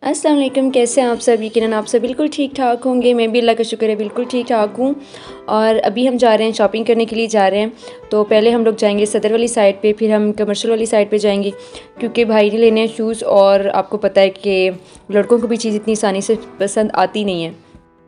अस्सलाम वालेकुम, कैसे हैं आप सब? यकीनन आप सब बिल्कुल ठीक ठाक होंगे। मैं भी अल्लाह का शुक्र है बिल्कुल ठीक ठाक हूँ। और अभी हम जा रहे हैं शॉपिंग करने के लिए जा रहे हैं। तो पहले हम लोग जाएंगे सदर वाली साइड पे, फिर हम कमर्शियल वाली साइड पे जाएंगे क्योंकि भाई ने लेने हैं शूज़। और आपको पता है कि लड़कों को भी चीज़ इतनी आसानी से पसंद आती नहीं है।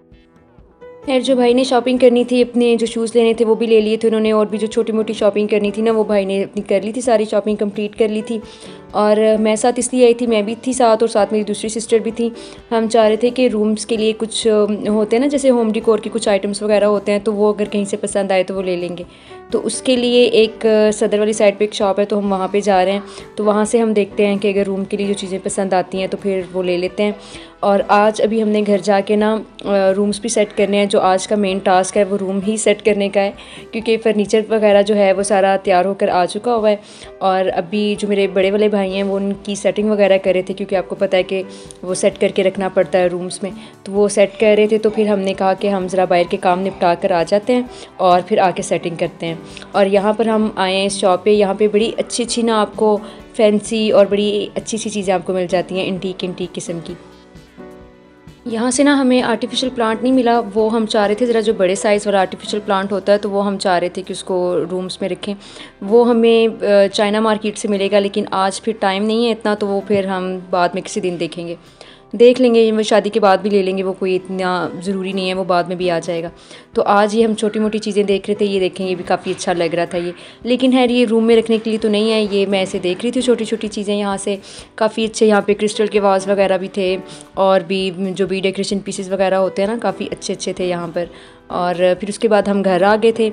खैर, जो भाई ने शॉपिंग करनी थी, अपने जो शूज़ लेने थे वो भी ले लिए थे उन्होंने, और भी जो छोटी मोटी शॉपिंग करनी थी ना वो भाई ने अपनी कर ली थी, सारी शॉपिंग कंप्लीट कर ली थी। और मैं साथ इसलिए आई थी, मैं भी थी साथ और साथ मेरी दूसरी सिस्टर भी थी। हम चाह रहे थे कि रूम्स के लिए कुछ होते हैं ना, जैसे होम डिकोर के कुछ आइटम्स वगैरह होते हैं, तो वो अगर कहीं से पसंद आए तो वो ले लेंगे। तो उसके लिए एक सदर वाली साइड पे एक शॉप है, तो हम वहाँ पे जा रहे हैं। तो वहाँ से हम देखते हैं कि अगर रूम के लिए जो चीज़ें पसंद आती हैं तो फिर वो ले लेते हैं। और आज अभी हमने घर जाके ना रूम्स भी सेट करने हैं। जो आज का मेन टास्क है वो रूम ही सेट करने का है, क्योंकि फ़र्नीचर वगैरह जो है वो सारा तैयार होकर आ चुका हुआ है। और अभी जो मेरे बड़े वाले भाई हैं वो उनकी सेटिंग वगैरह कर रहे थे, क्योंकि आपको पता है कि वो सेट करके रखना पड़ता है रूम्स में। तो वो सेट कर रहे थे, तो फिर हमने कहा कि हम ज़रा बाहर के काम निपटा कर आ जाते हैं और फिर आके सेटिंग करते हैं। और यहाँ पर हम आए हैं इस शॉप पे। यहाँ पे बड़ी अच्छी अच्छी ना आपको फैंसी और बड़ी अच्छी सी चीज़ें आपको मिल जाती हैं, इंटीक किस्म की। यहाँ से ना हमें आर्टिफिशियल प्लांट नहीं मिला, वो हम चाह रहे थे ज़रा जो बड़े साइज़ वाला आर्टिफिशियल प्लांट होता है, तो वो हम चाह रहे थे कि उसको रूम्स में रखें। वो हमें चाइना मार्केट से मिलेगा, लेकिन आज फिर टाइम नहीं है इतना, तो वो फिर हम बाद में किसी दिन देखेंगे, देख लेंगे। वो शादी के बाद भी ले लेंगे, वो कोई इतना ज़रूरी नहीं है, वो बाद में भी आ जाएगा। तो आज ये हम छोटी मोटी चीज़ें देख रहे थे, ये देखें, ये भी काफ़ी अच्छा लग रहा था ये। लेकिन है ये रूम में रखने के लिए तो नहीं है, ये मैं ऐसे देख रही थी छोटी छोटी चीज़ें यहाँ से। काफ़ी अच्छे यहाँ पे क्रिस्टल के वाज वगैरह भी थे, और भी जो भी डेकोरेशन पीसेस वगैरह होते हैं ना, काफ़ी अच्छे अच्छे थे यहाँ पर। और फिर उसके बाद हम घर आ गए थे।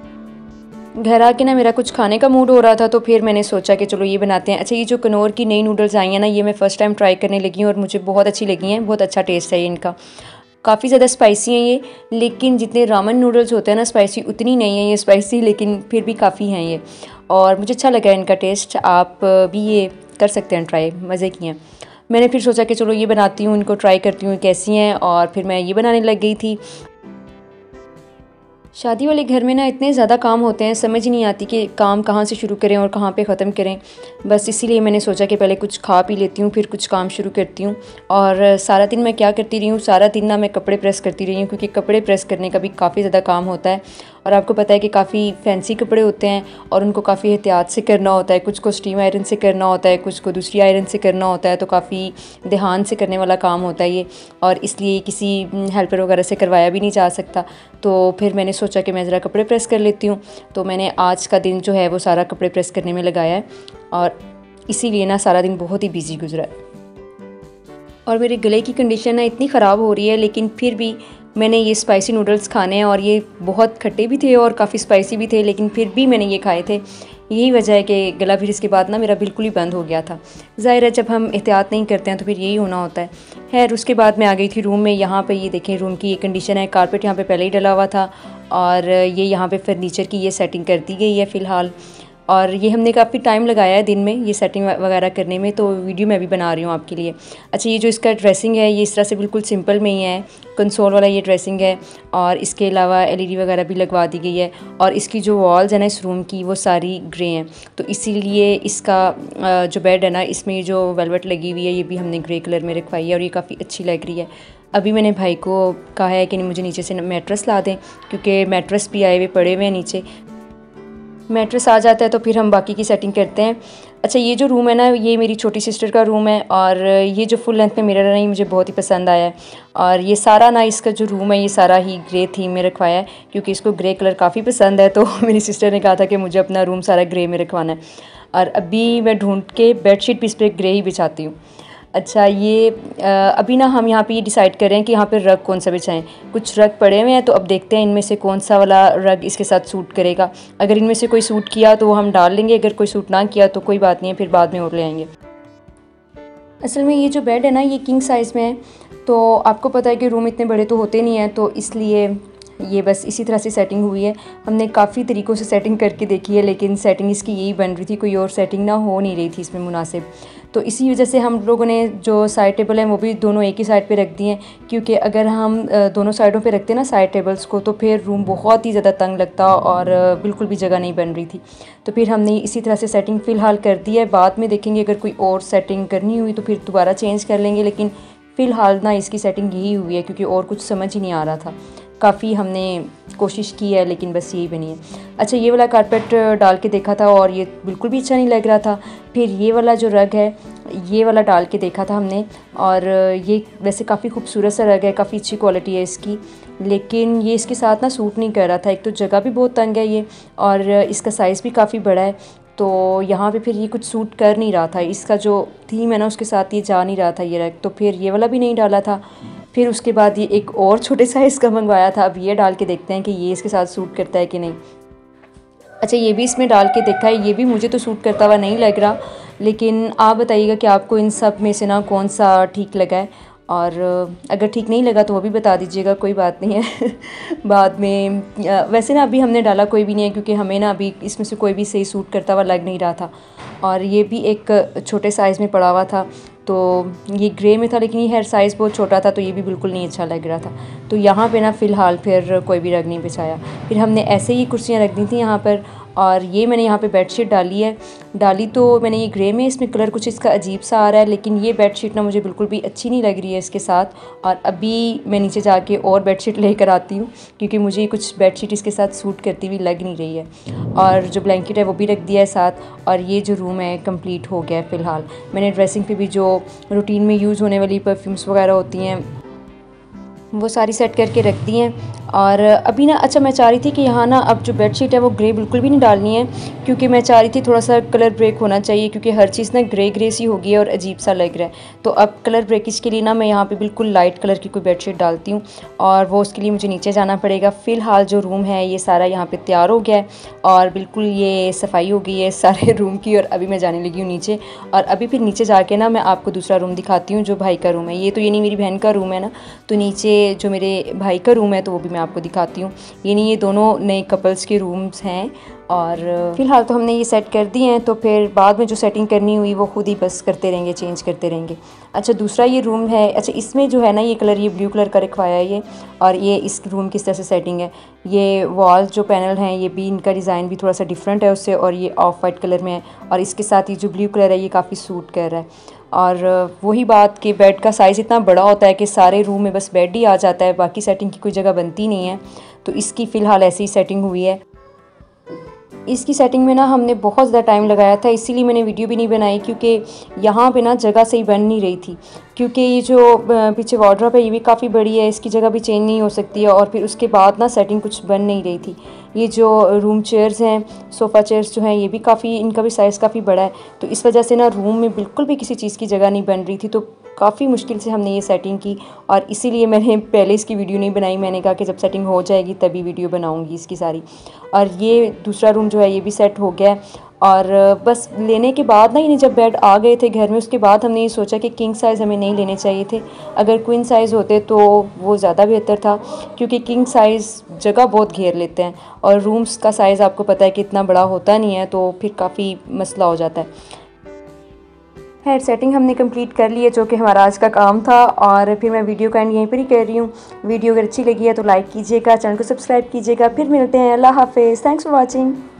घर आके ना मेरा कुछ खाने का मूड हो रहा था, तो फिर मैंने सोचा कि चलो ये बनाते हैं। अच्छा, ये जो कनौर की नई नूडल्स आई हैं ना, ये मैं फ़र्स्ट टाइम ट्राई करने लगी हूँ और मुझे बहुत अच्छी लगी हैं। बहुत अच्छा टेस्ट है इनका, काफ़ी ज़्यादा स्पाइसी हैं ये, लेकिन जितने रामन नूडल्स होते हैं ना स्पाइसी, उतनी नहीं है ये स्पाइसी, लेकिन फिर भी काफ़ी हैं ये। और मुझे अच्छा लगा इनका टेस्ट। आप भी ये कर सकते हैं ट्राई, मज़े की हैं। मैंने फिर सोचा कि चलो ये बनाती हूँ, इनको ट्राई करती हूँ कैसी हैं, और फिर मैं ये बनाने लग गई थी। शादी वाले घर में ना इतने ज़्यादा काम होते हैं, समझ ही नहीं आती कि काम कहाँ से शुरू करें और कहाँ पे ख़त्म करें। बस इसीलिए मैंने सोचा कि पहले कुछ खा पी लेती हूँ, फिर कुछ काम शुरू करती हूँ। और सारा दिन मैं क्या करती रही हूँ, सारा दिन ना मैं कपड़े प्रेस करती रही हूँ, क्योंकि कपड़े प्रेस करने का भी काफ़ी ज़्यादा काम होता है। और आपको पता है कि काफ़ी फैंसी कपड़े होते हैं और उनको काफ़ी एहतियात से करना होता है। कुछ को स्टीम आयरन से करना होता है, कुछ को दूसरी आयरन से करना होता है, तो काफ़ी ध्यान से करने वाला काम होता है ये। और इसलिए किसी हेल्पर वगैरह से करवाया भी नहीं जा सकता। तो फिर मैंने सोचा कि मैं ज़रा कपड़े प्रेस कर लेती हूँ। तो मैंने आज का दिन जो है वो सारा कपड़े प्रेस करने में लगाया है, और इसीलिए ना सारा दिन बहुत ही बिजी गुजरा है। और मेरे गले की कंडीशन ना इतनी ख़राब हो रही है, लेकिन फिर भी मैंने ये स्पाइसी नूडल्स खाने हैं, और ये बहुत खट्टे भी थे और काफ़ी स्पाइसी भी थे, लेकिन फिर भी मैंने ये खाए थे। यही वजह है कि गला फिर इसके बाद ना मेरा बिल्कुल ही बंद हो गया था। ज़ाहिर है, जब हम एहतियात नहीं करते हैं तो फिर यही होना होता है। खैर, उसके बाद मैं आ गई थी रूम में। यहाँ पे ये देखें रूम की ये कंडीशन है। कारपेट यहाँ पे पहले ही डला हुआ था, और ये यहाँ पे फर्नीचर की ये सेटिंग कर दी गई है फ़िलहाल। और ये हमने काफ़ी टाइम लगाया है दिन में ये सेटिंग वगैरह करने में, तो वीडियो मैं भी बना रही हूँ आपके लिए। अच्छा, ये जो इसका ड्रेसिंग है ये इस तरह से बिल्कुल सिंपल में ही है, कंसोल वाला ये ड्रेसिंग है। और इसके अलावा एलईडी वगैरह भी लगवा दी गई है। और इसकी जो वॉल्स है ना इस रूम की, वो सारी ग्रे हैं, तो इसीलिए इसका जो बेड है ना, इसमें जो वेलवेट लगी हुई है ये भी हमने ग्रे कलर में रखवाई है, और ये काफ़ी अच्छी लग रही है। अभी मैंने भाई को कहा है कि मुझे नीचे से मैट्रेस ला दें, क्योंकि मैट्रेस भी आए हुए पड़े हुए हैं नीचे। मैट्रेस आ जाता है तो फिर हम बाकी की सेटिंग करते हैं। अच्छा, ये जो रूम है ना, ये मेरी छोटी सिस्टर का रूम है, और ये जो फुल लेंथ में मिरर है ना, ये मुझे बहुत ही पसंद आया है। और ये सारा ना इसका जो रूम है ये सारा ही ग्रे थीम में रखवाया है, क्योंकि इसको ग्रे कलर काफ़ी पसंद है। तो मेरी सिस्टर ने कहा था कि मुझे अपना रूम सारा ग्रे में रखवाना है, और अभी मैं ढूंढ के बेडशीट भी इस पर ग्रे ही बिछाती हूँ। अच्छा, ये अभी ना हम यहाँ पे ये डिसाइड कर रहे हैं कि यहाँ पे रग कौन सा बिछाएं। कुछ रग पड़े हुए हैं, तो अब देखते हैं इनमें से कौन सा वाला रग इसके साथ सूट करेगा। अगर इनमें से कोई सूट किया तो वो हम डाल लेंगे, अगर कोई सूट ना किया तो कोई बात नहीं है, फिर बाद में और ले आएंगे। असल में ये जो बेड है ना, ये किंग साइज़ में है। तो आपको पता है कि रूम इतने बड़े तो होते नहीं हैं, तो इसलिए ये बस इसी तरह से सेटिंग हुई है। हमने काफ़ी तरीक़ों से सेटिंग करके देखी है, लेकिन सेटिंग इसकी यही बन रही थी, कोई और सेटिंग ना हो नहीं रही थी इसमें मुनासिब। तो इसी वजह से हम लोगों ने जो साइड टेबल हैं वो भी दोनों एक ही साइड पे रख दिए हैं, क्योंकि अगर हम दोनों साइडों पे रखते ना साइड टेबल्स को, तो फिर रूम बहुत ही ज़्यादा तंग लगता और बिल्कुल भी जगह नहीं बन रही थी। तो फिर हमने इसी तरह से सेटिंग फ़िलहाल कर दी है। बाद में देखेंगे अगर कोई और सेटिंग करनी हुई तो फिर दोबारा चेंज कर लेंगे, लेकिन फ़िलहाल ना इसकी सेटिंग यही हुई है, क्योंकि और कुछ समझ ही नहीं आ रहा था। काफ़ी हमने कोशिश की है लेकिन बस यही बनी है। अच्छा, ये वाला कारपेट डाल के देखा था और ये बिल्कुल भी अच्छा नहीं लग रहा था। फिर ये वाला जो रग है ये वाला डाल के देखा था हमने, और ये वैसे काफ़ी खूबसूरत सा रग है, काफ़ी अच्छी क्वालिटी है इसकी, लेकिन ये इसके साथ ना सूट नहीं कर रहा था। एक तो जगह भी बहुत तंग है ये, और इसका साइज़ भी काफ़ी बड़ा है, तो यहाँ पे फिर ये कुछ सूट कर नहीं रहा था। इसका जो थीम है ना उसके साथ ये जा नहीं रहा था ये रग, तो फिर ये वाला भी नहीं डाला था। फिर उसके बाद ये एक और छोटे साइज़ का मंगवाया था। अब ये डाल के देखते हैं कि ये इसके साथ सूट करता है कि नहीं। अच्छा, ये भी इसमें डाल के देखा है, ये भी मुझे तो सूट करता हुआ नहीं लग रहा, लेकिन आप बताइएगा कि आपको इन सब में से ना कौन सा ठीक लगा है, और अगर ठीक नहीं लगा तो वो भी बता दीजिएगा, कोई बात नहीं है। बाद में वैसे ना अभी हमने डाला कोई भी नहीं है, क्योंकि हमें ना अभी इसमें से कोई भी सही सूट करता हुआ लग नहीं रहा था, और ये भी एक छोटे साइज़ में पड़ा हुआ था। तो ये ग्रे में था, लेकिन ये हेयर साइज़ बहुत छोटा था, तो ये भी बिल्कुल नहीं अच्छा लग रहा था। तो यहाँ पे ना फ़िलहाल फिर कोई भी रग नहीं बिछाया। फिर हमने ऐसे ही कुर्सियाँ रख दी थी यहाँ पर, और ये मैंने यहाँ पे बेडशीट डाली तो मैंने ये ग्रे में, इसमें कलर कुछ इसका अजीब सा आ रहा है, लेकिन ये बेडशीट ना मुझे बिल्कुल भी अच्छी नहीं लग रही है इसके साथ। और अभी मैं नीचे जाके और बेडशीट लेकर आती हूँ, क्योंकि मुझे कुछ बेडशीट इसके साथ सूट करती हुई लग नहीं रही है। और जो ब्लैंकेट है वो भी रख दिया है साथ, और ये जो रूम है कंप्लीट हो गया है फ़िलहाल। मैंने ड्रेसिंग पे भी जो रूटीन में यूज़ होने वाली परफ्यूम्स वगैरह होती हैं वो सारी सेट करके रख दी हैं। और अभी ना, अच्छा, मैं चाह रही थी कि यहाँ ना अब जो बेडशीट है वो ग्रे बिल्कुल भी नहीं डालनी है, क्योंकि मैं चाह रही थी थोड़ा सा कलर ब्रेक होना चाहिए, क्योंकि हर चीज़ ना ग्रे ग्रे सी हो गई है और अजीब सा लग रहा है। तो अब कलर ब्रेकिश के लिए ना मैं यहाँ पे बिल्कुल लाइट कलर की कोई बेडशीट डालती हूँ, और वो उसके लिए मुझे नीचे जाना पड़ेगा। फ़िलहाल जो रूम है ये सारा यहाँ पर तैयार हो गया है, और बिल्कुल ये सफाई हो गई है सारे रूम की, और अभी मैं जाने लगी हूँ नीचे। और अभी फिर नीचे जाके ना मैं आपको दूसरा रूम दिखाती हूँ जो भाई का रूम है। ये तो ये नहीं, मेरी बहन का रूम है ना, तो नीचे जो मेरे भाई का रूम है तो वो भी मैं आपको दिखाती हूँ। ये नहीं, ये दोनों नए कपल्स के रूम्स हैं, और फ़िलहाल तो हमने ये सेट कर दिए हैं, तो फिर बाद में जो सेटिंग करनी हुई वो खुद ही बस करते रहेंगे, चेंज करते रहेंगे। अच्छा, दूसरा ये रूम है। अच्छा, इसमें जो है ना ये कलर, ये ब्लू कलर का रखवाया है ये, और ये इस रूम की इस तरह से सेटिंग है। ये वॉल्स जो पैनल हैं ये भी, इनका डिज़ाइन भी थोड़ा सा डिफरेंट है उससे, और ये ऑफ वाइट कलर में है, और इसके साथ ये जो ब्लू कलर है ये काफ़ी सूट कर रहा है। और वही बात कि बेड का साइज़ इतना बड़ा होता है कि सारे रूम में बस बेड ही आ जाता है, बाकी सेटिंग की कोई जगह बनती नहीं है। तो इसकी फ़िलहाल ऐसी ही सेटिंग हुई है। इसकी सेटिंग में ना हमने बहुत ज़्यादा टाइम लगाया था, इसीलिए मैंने वीडियो भी नहीं बनाई, क्योंकि यहाँ पे ना जगह सही बन नहीं रही थी। क्योंकि ये जो पीछे वार्डरोब है ये भी काफ़ी बड़ी है, इसकी जगह भी चेंज नहीं हो सकती है, और फिर उसके बाद ना सेटिंग कुछ बन नहीं रही थी। ये जो रूम चेयर्स हैं, सोफ़ा चेयर्स जो हैं, ये भी काफ़ी, इनका भी साइज़ काफ़ी बड़ा है, तो इस वजह से ना रूम में बिल्कुल भी किसी चीज़ की जगह नहीं बन रही थी। तो काफ़ी मुश्किल से हमने ये सेटिंग की, और इसीलिए मैंने पहले इसकी वीडियो नहीं बनाई। मैंने कहा कि जब सेटिंग हो जाएगी तभी वीडियो बनाऊंगी इसकी सारी। और ये दूसरा रूम जो है ये भी सेट हो गया है, और बस लेने के बाद ना, यानी जब बेड आ गए थे घर में, उसके बाद हमने ये सोचा कि किंग साइज़ हमें नहीं लेने चाहिए थे। अगर क्वीन साइज़ होते तो वो ज़्यादा बेहतर था, क्योंकि किंग साइज़ जगह बहुत घेर लेते हैं, और रूम्स का साइज़ आपको पता है कि इतना बड़ा होता नहीं है, तो फिर काफ़ी मसला हो जाता है। हेयर सेटिंग हमने कंप्लीट कर ली है, जो कि हमारा आज का काम था, और फिर मैं वीडियो का एंड यहीं पर ही कर रही हूँ। वीडियो अगर अच्छी लगी है तो लाइक कीजिएगा, चैनल को सब्सक्राइब कीजिएगा। फिर मिलते हैं, अल्लाह हाफिज़, थैंक्स फॉर वॉचिंग।